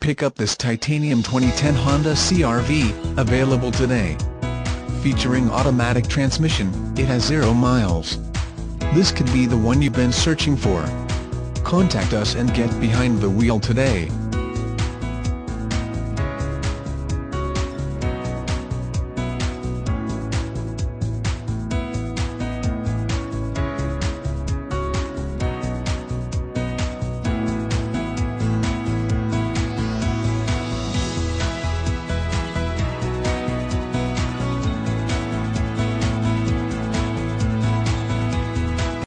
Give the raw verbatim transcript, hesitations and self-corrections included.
pick up this titanium twenty ten Honda C R V, available today. Featuring automatic transmission, it has zero miles. This could be the one you've been searching for. Contact us and get behind the wheel today.